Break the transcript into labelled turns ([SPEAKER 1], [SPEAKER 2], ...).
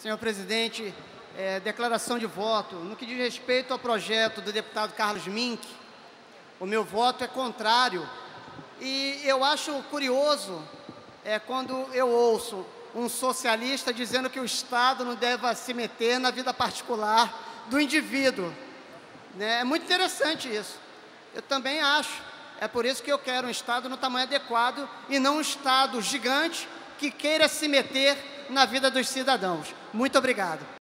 [SPEAKER 1] Senhor presidente, declaração de voto. No que diz respeito ao projeto do deputado Carlos Mink, o meu voto é contrário. E eu acho curioso quando eu ouço um socialista dizendo que o Estado não deve se meter na vida particular do indivíduo. É muito interessante isso. Eu também acho. É por isso que eu quero um Estado no tamanho adequado e não um Estado gigante que queira se meter na vida dos cidadãos. Muito obrigado.